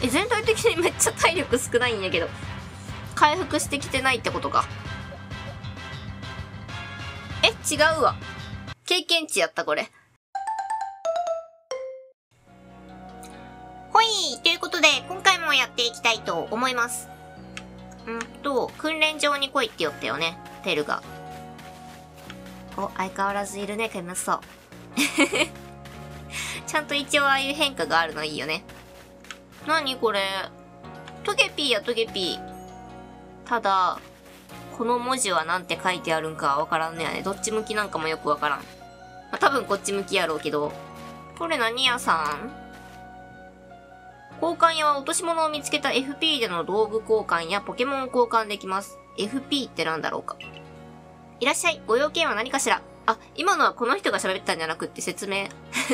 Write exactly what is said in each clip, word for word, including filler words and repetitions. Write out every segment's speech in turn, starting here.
え、全体的にめっちゃ体力少ないんやけど。回復してきてないってことか。え、違うわ。経験値やった、これ。ほい、ということで、今回もやっていきたいと思います。んと、訓練場に来いって言ったよね、テルが。お、相変わらずいるね、煙そう。ちゃんと一応ああいう変化があるのいいよね。なにこれ。トゲピーやトゲピー。ただ、この文字はなんて書いてあるんかわからんのやね。どっち向きなんかもよくわからん。まあ、多分こっち向きやろうけど。これ何屋さん？交換屋は落とし物を見つけた エフピー での道具交換やポケモンを交換できます。エフピー ってなんだろうか。いらっしゃい。ご用件は何かしら？あ、今のはこの人が喋ったんじゃなくって説明。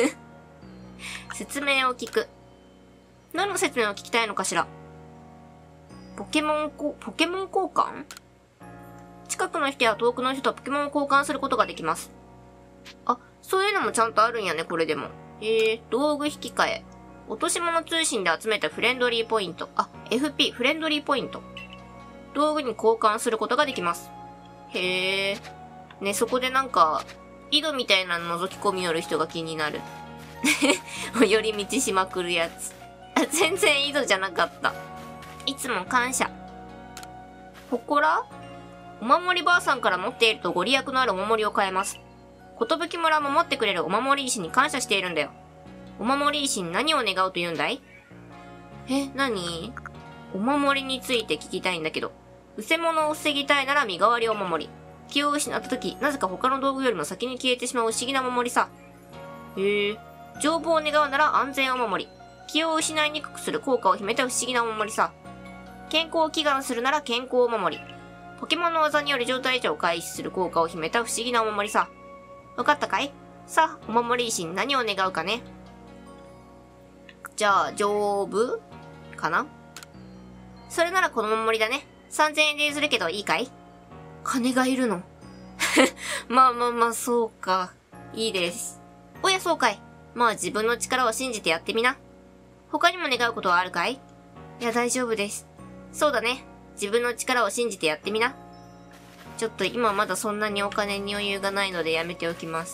説明を聞く。何の説明を聞きたいのかしら？ポケモンこ、ポケモン交換？近くの人や遠くの人とポケモンを交換することができます。あ、そういうのもちゃんとあるんやね、これでも。えー、道具引き換え。落とし物通信で集めたフレンドリーポイント。あ、エフピー、フレンドリーポイント。道具に交換することができます。へー。ね、そこでなんか、井戸みたいなの覗き込みよる人が気になる。寄り道しまくるやつ。あ、全然井戸じゃなかった。いつも感謝。ほこら？お守りばあさんから持っているとご利益のあるお守りを買えます。ことぶき村を守ってくれるお守り石に感謝しているんだよ。お守り石に何を願うと言うんだい？え、何？お守りについて聞きたいんだけど。うせ者を防ぎたいなら身代わりお守り。気を失った時、なぜか他の道具よりも先に消えてしまう不思議なお守りさ。へえ。丈夫を願うなら安全お守り。気を失いにくくする効果を秘めた不思議なお守りさ。健康を祈願するなら健康お守り。ポケモンの技により状態異常を回避する効果を秘めた不思議なお守りさ。わかったかい？さあ、お守り石に何を願うかね。じゃあ、丈夫かな？それならこのお守りだね。さんぜんえんで譲るけどいいかい？金がいるの？まあまあまあ、そうか。いいです。おや、そうかい。まあ自分の力を信じてやってみな。他にも願うことはあるかい？いや、大丈夫です。そうだね。自分の力を信じてやってみな。ちょっと今まだそんなにお金に余裕がないのでやめておきます。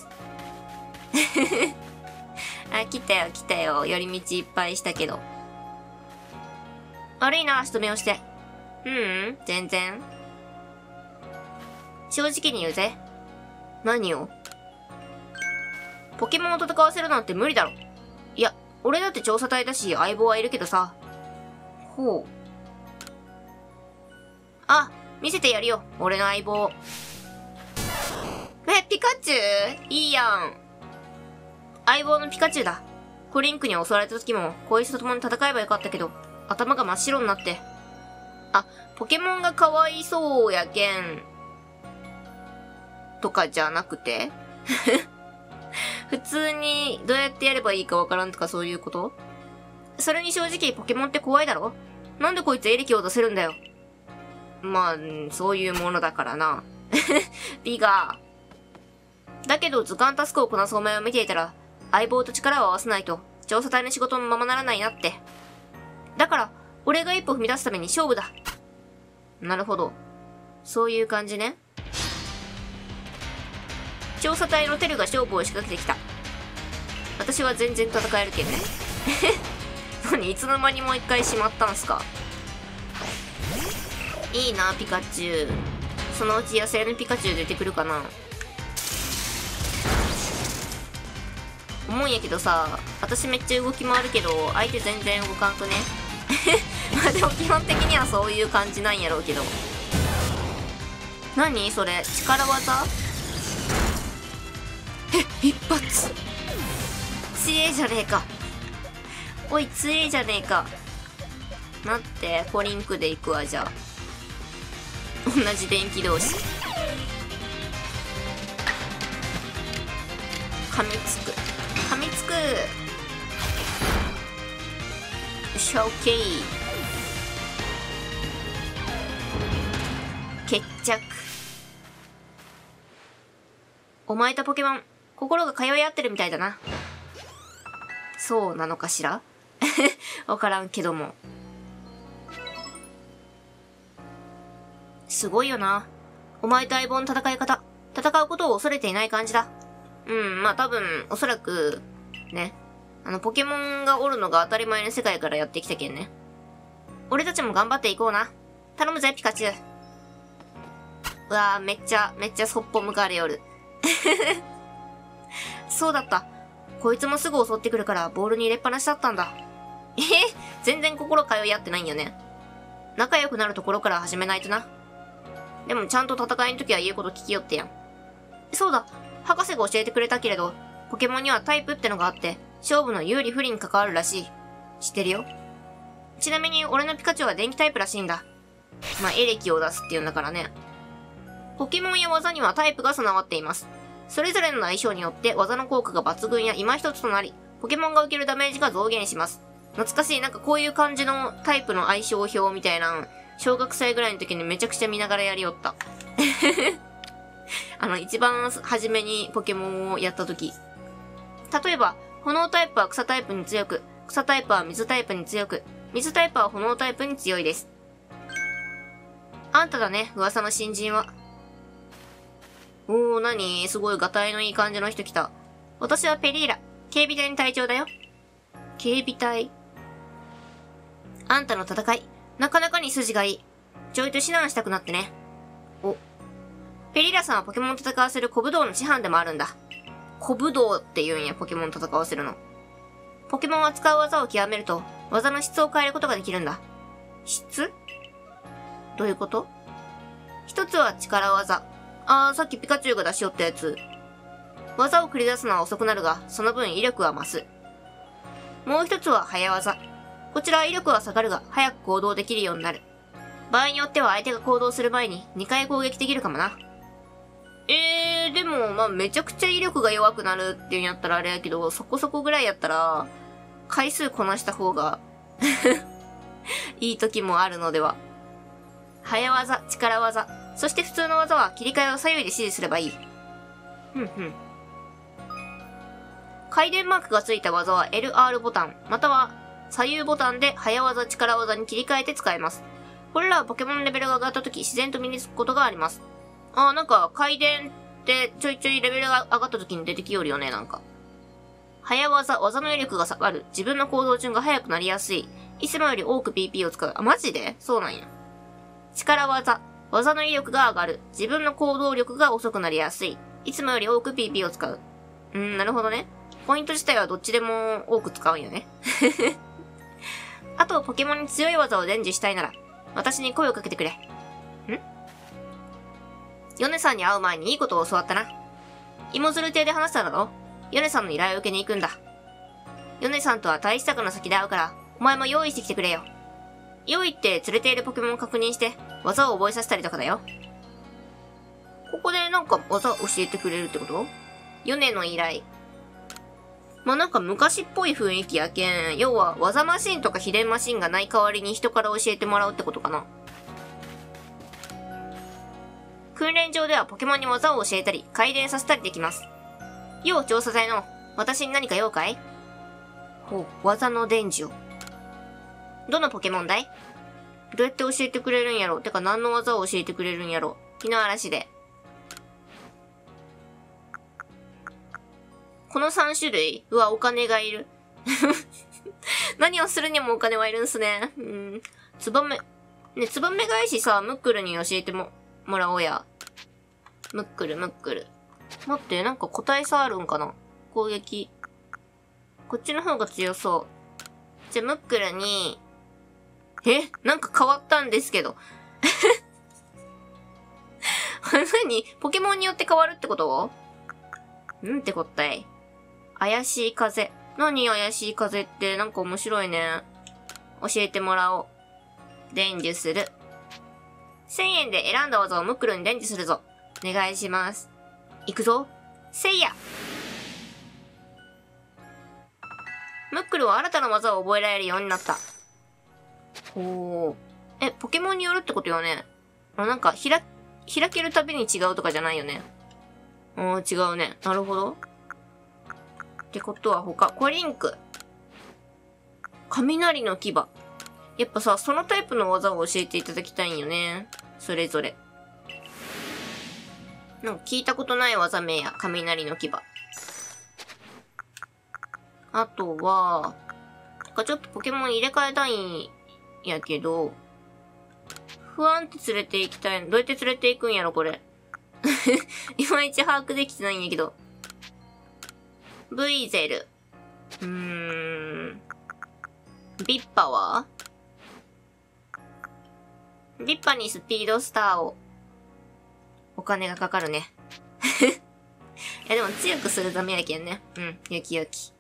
あ、来たよ来たよ。寄り道いっぱいしたけど。悪いな、足止めをして。ううん、全然。正直に言うぜ。何を？ポケモンを戦わせるなんて無理だろ。いや、俺だって調査隊だし相棒はいるけどさ。ほう。あ、見せてやるよ、俺の相棒。え、ピカチュウ？いいやん。相棒のピカチュウだ。コリンクに襲われた時も、こいつと共に戦えばよかったけど、頭が真っ白になって。あ、ポケモンがかわいそうやけん。とかじゃなくて普通にどうやってやればいいかわからんとかそういうこと？それに正直ポケモンって怖いだろ？なんでこいつエレキを出せるんだよ。まあ、そういうものだからな。ビガー。だけど図鑑タスクをこなすお前を見ていたら、相棒と力を合わせないと、調査隊の仕事もままならないなって。だから、俺が一歩踏み出すために勝負だ。なるほど。そういう感じね。調査隊のテルが勝負を仕掛けてきた。私は全然戦えるけんね。何、いつの間にもう一回しまったんすか？いいな、ピカチュウ。そのうち野生のピカチュウ出てくるかな。思うんやけどさ、私めっちゃ動き回るけど、相手全然動かんくね。まあでも基本的にはそういう感じなんやろうけど。何それ、力技？え、一発強えじゃねえか。おい、強えじゃねえか。待って、コリンクで行くわ、じゃあ。同じ電気同士。噛みつく。噛みつく。よっしゃ、オッケー。決着。お前とポケモン、心が通い合ってるみたいだな。そうなのかしら？わからんけども。 すごいよな。お前と相棒の戦い方、戦うことを恐れていない感じだ。うん、まあ多分、おそらく、ね。あの、ポケモンがおるのが当たり前の世界からやってきたけんね。俺たちも頑張っていこうな。頼むぜ、ピカチュウ。うわぁ、めっちゃ、めっちゃそっぽ向かれよる。そうだった。こいつもすぐ襲ってくるからボールに入れっぱなしだったんだ。えへ、全然心通い合ってないんよね。仲良くなるところから始めないとな。でもちゃんと戦いの時は言うこと聞きよってやん。そうだ、博士が教えてくれたけれど、ポケモンにはタイプってのがあって、勝負の有利不利に関わるらしい。知ってるよ。ちなみに俺のピカチュウは電気タイプらしいんだ。まあ、エレキを出すっていうんだからね。ポケモンや技にはタイプが備わっています。それぞれの相性によって技の効果が抜群や今一つとなり、ポケモンが受けるダメージが増減します。懐かしい、なんかこういう感じのタイプの相性表みたいな、小学生ぐらいの時にめちゃくちゃ見ながらやりよった。あの、一番初めにポケモンをやった時。例えば、炎タイプは草タイプに強く、草タイプは水タイプに強く、水タイプは炎タイプに強いです。あんただね、噂の新人は。おー、なに？すごいガタイのいい感じの人来た。私はペリーラ。警備隊の隊長だよ。警備隊？あんたの戦い、なかなかに筋がいい。ちょいと指南したくなってね。お。ペリーラさんはポケモンを戦わせる小武道の師範でもあるんだ。小武道って言うんや、ポケモンを戦わせるの。ポケモンは使う技を極めると、技の質を変えることができるんだ。質？どういうこと？一つは力技。あー、さっきピカチュウが出しよったやつ。技を繰り出すのは遅くなるが、その分威力は増す。もう一つは早技。こちらは威力は下がるが、早く行動できるようになる。場合によっては相手が行動する前ににかい攻撃できるかもな。えー、でも、まあ、めちゃくちゃ威力が弱くなるっていうんやったらあれやけど、そこそこぐらいやったら、回数こなした方が、いい時もあるのでは。早技、力技、そして普通の技は切り替えを左右で指示すればいい。ふんふん。回電マークがついた技は エルアール ボタン、または左右ボタンで早技、力技に切り替えて使えます。これらはポケモンレベルが上がった時自然と身につくことがあります。あー、なんか回電ってちょいちょいレベルが上がった時に出てきよるよね、なんか。早技、技の威力が下がる。自分の行動順が速くなりやすい。いつもより多く ピーピー を使う。あ、マジで？そうなんや。力技、技の威力が上がる。自分の行動力が遅くなりやすい。いつもより多く ピーピー を使う。うーん、なるほどね。ポイント自体はどっちでも多く使うんよね。あと、ポケモンに強い技を伝授したいなら、私に声をかけてくれ。ん？ヨネさんに会う前にいいことを教わったな。芋づる亭で話しただろ？ヨネさんの依頼を受けに行くんだ。ヨネさんとは大支度の先で会うから、お前も用意してきてくれよ。用意って連れているポケモンを確認して、技を覚えさせたりとかだよ。ここでなんか技を教えてくれるってこと？ヨネの依頼。まあ、なんか昔っぽい雰囲気やけん、要は技マシンとか秘伝マシンがない代わりに人から教えてもらうってことかな。訓練場ではポケモンに技を教えたり、改伝させたりできます。要調査隊の、私に何か用かい？ほう、技の伝授を。どのポケモンだい？どうやって教えてくれるんやろ？てか何の技を教えてくれるんやろ？火の嵐で。このさん種類？うわ、お金がいる。何をするにもお金はいるんすね。うん。ツバメ。ね、ツバメ返しさ、ムックルに教えても、もらおうや。ムックル、ムックル。待って、なんか個体差あるんかな？攻撃。こっちの方が強そう。じゃ、ムックルに、え？なんか変わったんですけど。何？ポケモンによって変わるってこと？んってこったい。怪しい風。何怪しい風って、なんか面白いね。教えてもらおう。伝授する。せんえんで選んだ技をムックルに伝授するぞ。お願いします。いくぞ。せいや。ムックルは新たな技を覚えられるようになった。おー。え、ポケモンによるってことよね。あ、なんか、ひら、開けるたびに違うとかじゃないよね。おー、違うね。なるほど。ってことは他、コリンク。雷の牙。やっぱさ、そのタイプの技を教えていただきたいんよね。それぞれ。 なんか聞いたことない技名や雷の牙。あとは、なんかちょっとポケモン入れ替えたいんやけど、不安って連れて行きたいの。どうやって連れて行くんやろ、これ。いまいち把握できてないんやけど。ブイゼル。うーん。ビッパはビッパにスピードスターを。お金がかかるね。いやでも強くするためやけんね。うん、よきよき。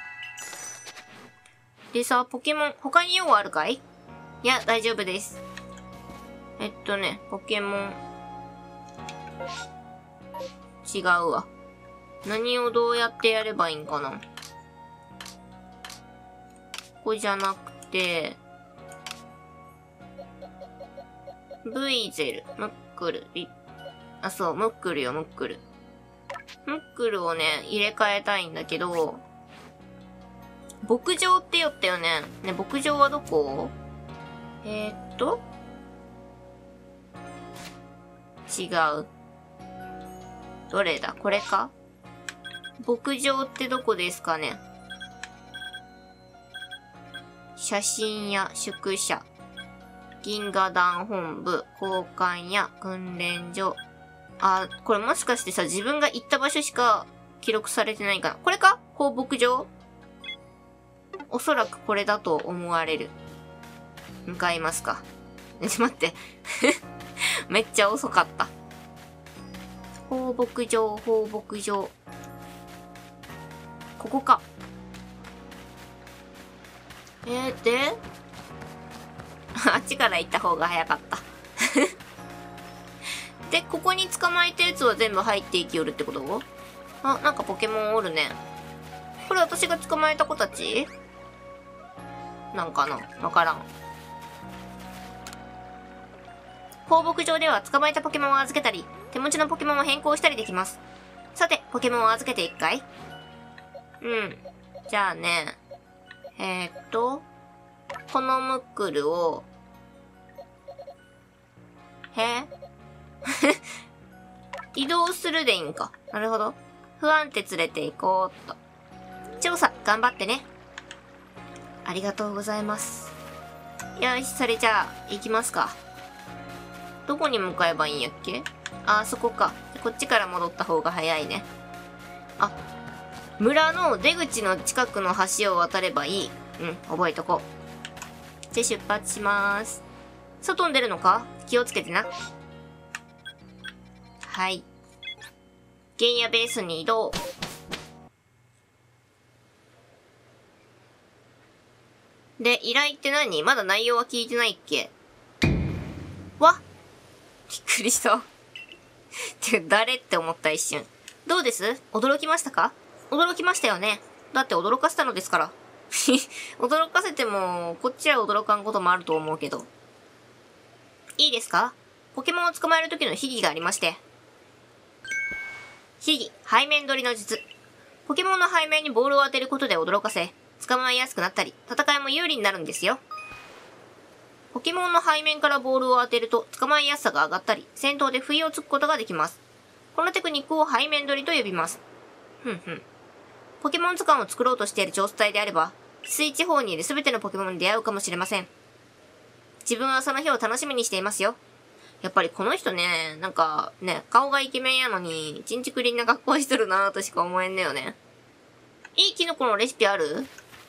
でさ、ポケモン、他に用あるかい？いや、大丈夫です。えっとね、ポケモン。違うわ。何をどうやってやればいいんかな。これじゃなくて、ブイゼル、ムックル、リあ、そう、ムックルよ、ムックル。ムックルをね、入れ替えたいんだけど、牧場って言ったよね。ね、牧場はどこ？えー、っと、違う。どれだ？これか？牧場ってどこですかね？写真や宿舎、銀河団本部、交換や訓練所。あ、これもしかしてさ、自分が行った場所しか記録されてないかな。これか？放牧場？おそらくこれだと思われる。向かいますか。ちょっと待って。めっちゃ遅かった。放牧場、放牧場。ここか。えー、であっちから行った方が早かった。で、ここに捕まえたやつは全部入っていきよるってこと？あ、なんかポケモンおるね。これ私が捕まえた子たちなんかな？わからん。放牧場では捕まえたポケモンを預けたり、手持ちのポケモンを変更したりできます。さて、ポケモンを預けていくかい？うん。じゃあね。えー、っと、このムックルを、へ移動するでいいんか。なるほど。不安定連れて行こうっと。調査、頑張ってね。ありがとうございます。よし、それじゃあ、行きますか。どこに向かえばいいんやっけ？あ、そこか。こっちから戻った方が早いね。あ、村の出口の近くの橋を渡ればいい。うん、覚えとこう。じゃ、出発しまーす。外に出るのか？気をつけてな。はい。原野ベースに移動。で、依頼って何？まだ内容は聞いてないっけ？わ！びっくりした。てか、誰って思った一瞬。どうです？驚きましたか？驚きましたよね。だって驚かせたのですから。驚かせても、こっちは驚かんこともあると思うけど。いいですか？ポケモンを捕まえる時の秘技がありまして。秘技、背面取りの術。ポケモンの背面にボールを当てることで驚かせ、捕まえやすくなったり、戦いも有利になるんですよ。ポケモンの背面からボールを当てると捕まえやすさが上がったり、戦闘で不意をつくことができます。このテクニックを背面取りと呼びます。ふんふん。ポケモン図鑑を作ろうとしている調査隊であれば、翡翠地方にいる全てのポケモンに出会うかもしれません。自分はその日を楽しみにしていますよ。やっぱりこの人ね、なんかね、顔がイケメンやのに、ちんちくりんな格好しとるなぁとしか思えんねよね。いいキノコのレシピある？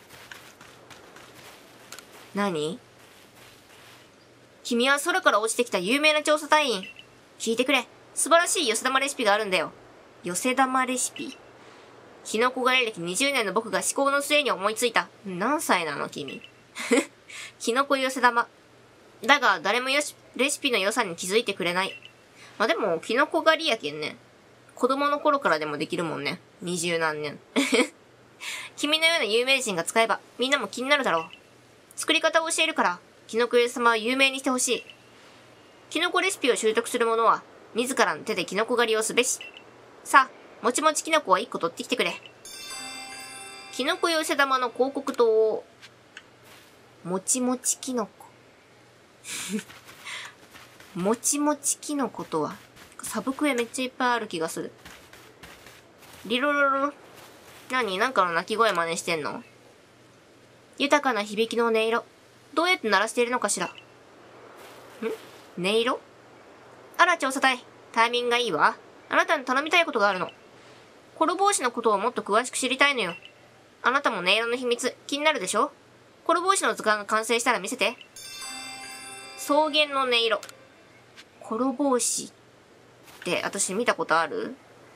何？君は空から落ちてきた有名な調査隊員。聞いてくれ。素晴らしい寄せ玉レシピがあるんだよ。寄せ玉レシピ？キノコ狩り歴にじゅうねんの僕が思考の末に思いついた。何歳なの君。キノコ寄せ玉。だが、誰もよし、レシピの良さに気づいてくれない。まあ、でも、キノコ狩りやけんね。子供の頃からでもできるもんね。二十何年。君のような有名人が使えば、みんなも気になるだろう。作り方を教えるから、キノコ寄せ玉を有名にしてほしい。キノコレシピを習得する者は、自らの手でキノコ狩りをすべし。さあ、もちもちキノコを一個取ってきてくれ。キノコ寄せ玉の広告塔を、もちもちキノコ。もちもちキノコとは、 サブクエめっちゃいっぱいある気がする。リロロロロ。何？なんかの鳴き声真似してんの？豊かな響きの音色。どうやって鳴らしているのかしら。ん？音色？あら、調査隊。タイミングがいいわ。あなたに頼みたいことがあるの。コロ帽子のことをもっと詳しく知りたいのよ。あなたも音色の秘密、気になるでしょ？コロ帽子の図鑑が完成したら見せて。草原の音色。コロ帽子って私見たことある？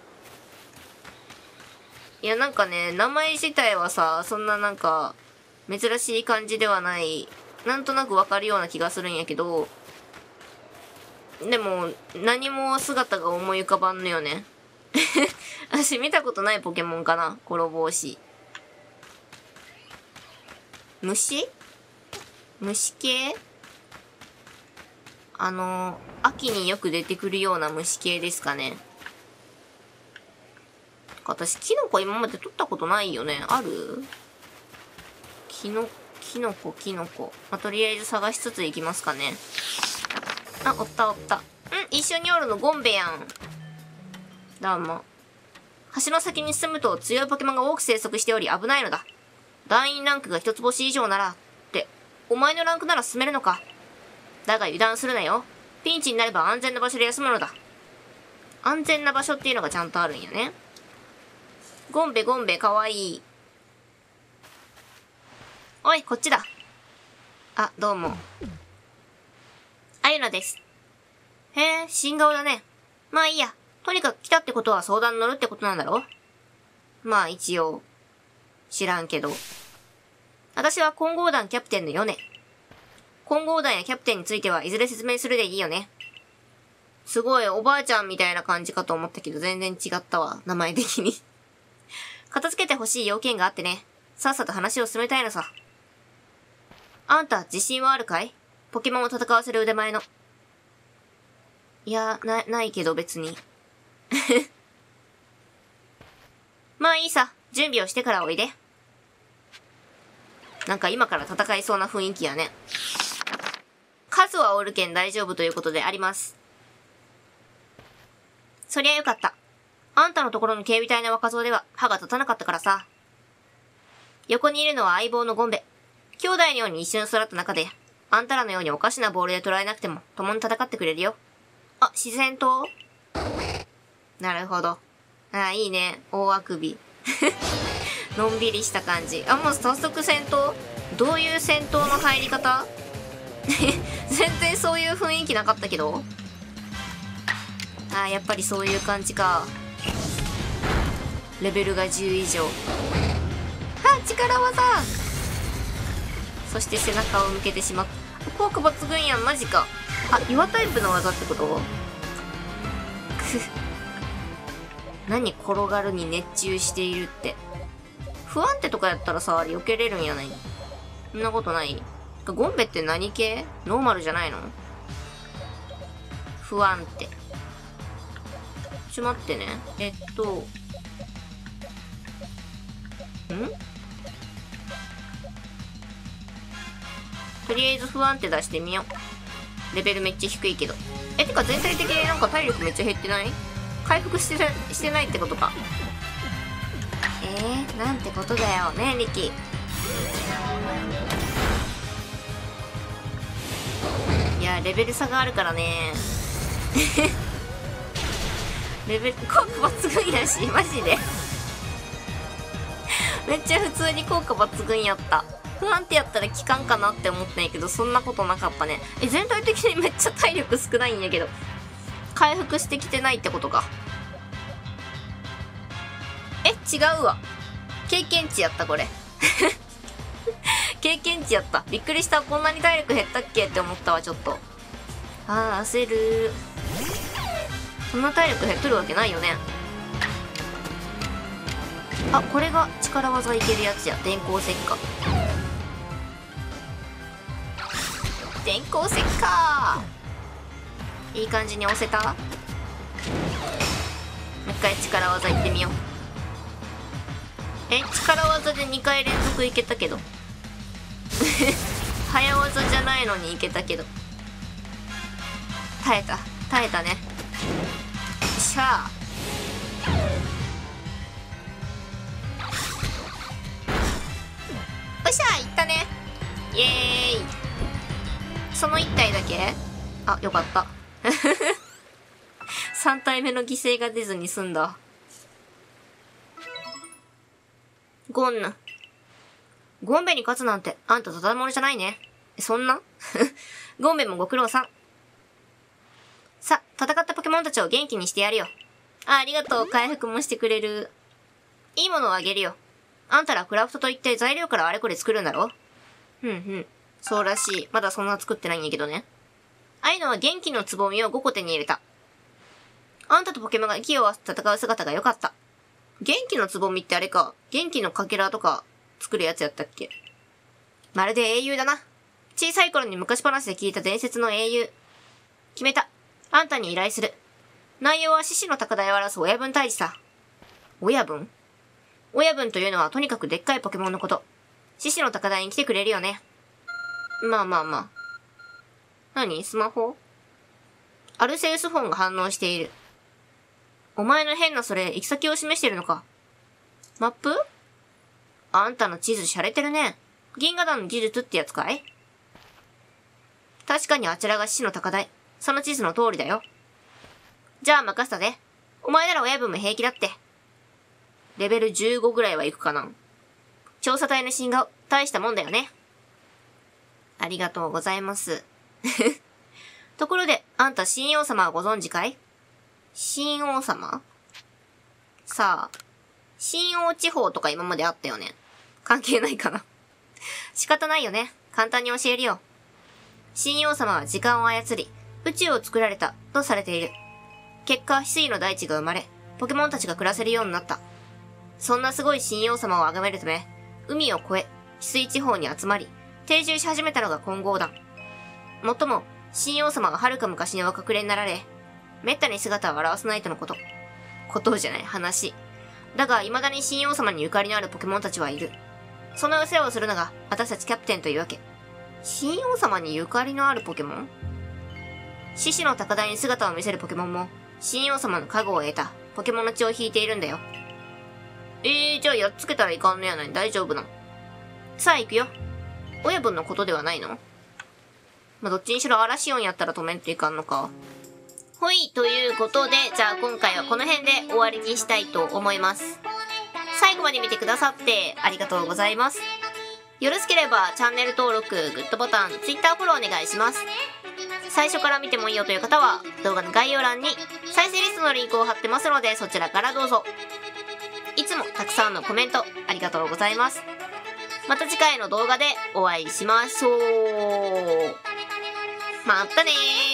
いや、なんかね、名前自体はさ、そんななんか、珍しい感じではない、なんとなくわかるような気がするんやけど、でも、何も姿が思い浮かばんのよね。私見たことないポケモンかな、コロ帽子。虫？虫系？あの、秋によく出てくるような虫系ですかね。私、キノコ今まで取ったことないよね。ある？キノ、キノコ、キノコ。まあ、とりあえず探しつついきますかね。あ、おったおった。ん？一緒におるのゴンベやん。どうも。橋の先に進むと強いポケモンが多く生息しており危ないのだ。団員ランクが一つ星以上なら、って、お前のランクなら進めるのか。だが油断するなよ。ピンチになれば安全な場所で休むのだ。安全な場所っていうのがちゃんとあるんやね。ゴンベゴンベかわいい。おい、こっちだ。あ、どうも。あゆなです。へえ、新顔だね。まあいいや。とにかく来たってことは相談乗るってことなんだろ？まあ一応。知らんけど。私は混合団キャプテンのヨネ。混合団やキャプテンについてはいずれ説明するでいいよね。すごいおばあちゃんみたいな感じかと思ったけど全然違ったわ。名前的に。片付けてほしい要件があってね。さっさと話を進めたいのさ。あんた自信はあるかい？ポケモンを戦わせる腕前の。いや、な、ないけど別に。まあいいさ。準備をしてからおいで。なんか今から戦いそうな雰囲気やね。数はおるけん大丈夫ということであります。そりゃよかった。あんたのところの警備隊の若造では歯が立たなかったからさ。横にいるのは相棒のゴンベ。兄弟のように一緒に育った中で、あんたらのようにおかしなボールで捉えなくても共に戦ってくれるよ。あ、自然刀？なるほど。ああ、いいね。大あくび。のんびりした感じ。あ、もう早速戦闘？どういう戦闘の入り方？全然そういう雰囲気なかったけど。あー、やっぱりそういう感じか。レベルがじゅう以上。あ、力技！そして背中を向けてしまった。効果抜群やん、マジか。あ、岩タイプの技ってこと？く何転がるに熱中しているって。不安定とかやったらさ、避けれるんやない？そんなことない？ゴンベって何系？ノーマルじゃないの？不安定。ちょ、待ってね。えっと。ん？とりあえず不安定出してみよう。レベルめっちゃ低いけど。え、てか全体的になんか体力めっちゃ減ってない？回復してな、してないってことか。えー、なんてことだよね、リキ。いや、レベル差があるからね。レベル、効果抜群やし、マジで。めっちゃ普通に効果抜群やった。不安定やったら効かんかなって思ったんやけど、そんなことなかったね。え、全体的にめっちゃ体力少ないんやけど。回復してきてないってことか。え、違うわ。経験値やった、これ。経験値やった。びっくりした。こんなに体力減ったっけって思ったわ、ちょっと。あー、焦る。そんな体力減っとるわけないよね。あ、これが力技いけるやつや。電光石火。電光石火。いい感じに押せた？もう一回力技いってみよう。え、力技でにかい連続いけたけど。早技じゃないのにいけたけど。耐えた。耐えたね。 しゃ。おっしゃ、いったね。イエーイ。そのいち体だけ？あ、よかった。さん体目の犠牲が出ずに済んだ。ゴンヌ。ゴンベに勝つなんて、あんたただものじゃないね。そんなゴンベもご苦労さん。さ、戦ったポケモンたちを元気にしてやるよ。あ、ありがとう。回復もしてくれる。いいものをあげるよ。あんたらクラフトといって材料からあれこれ作るんだろ？ふんふん。そうらしい。まだそんな作ってないんやけどね。ああいうのは元気のつぼみをごこ手に入れた。あんたとポケモンが息を合わせて戦う姿が良かった。元気のつぼみってあれか、元気のかけらとか作るやつやったっけ？まるで英雄だな。小さい頃に昔話で聞いた伝説の英雄。決めた。あんたに依頼する。内容は獅子の高台を表す親分退治さ。親分？親分というのはとにかくでっかいポケモンのこと。獅子の高台に来てくれるよね。まあまあまあ。何？スマホ？アルセウスフォンが反応している。お前の変なそれ、行き先を示してるのか。マップ？あんたの地図洒落てるね。銀河団の技術ってやつかい？確かにあちらが獅子の高台。その地図の通りだよ。じゃあ任せたで。お前なら親分も平気だって。レベルじゅうごぐらいは行くかな。調査隊の新顔、大したもんだよね。ありがとうございます。ところで、あんた神王様はご存知かい？神王様？さあ、神王地方とか今まであったよね。関係ないかな。仕方ないよね。簡単に教えるよ。神王様は時間を操り、宇宙を作られたとされている。結果、翡翠の大地が生まれ、ポケモンたちが暮らせるようになった。そんなすごい神王様を崇めるため、海を越え、翡翠地方に集まり、定住し始めたのが混合団。もっとも、神王様は遥か昔にお隠れになられ、滅多に姿を現さないとのこと。ことじゃない、話。だが、未だに神王様にゆかりのあるポケモンたちはいる。そのお世話をするのが、私たちキャプテンというわけ。神王様にゆかりのあるポケモン？獅子の高台に姿を見せるポケモンも、神王様の加護を得たポケモンの血を引いているんだよ。えー、じゃあやっつけたらいかんのやない？大丈夫なの？さあ行くよ。親分のことではないの？まあ、どっちにしろ嵐音やったら止めんといかんのか。ほい、ということで、じゃあ今回はこの辺で終わりにしたいと思います。最後まで見てくださってありがとうございます。よろしければチャンネル登録、グッドボタン、Twitter フォローお願いします。最初から見てもいいよという方は動画の概要欄に再生リストのリンクを貼ってますのでそちらからどうぞ。いつもたくさんのコメントありがとうございます。また次回の動画でお会いしましょう。またねー。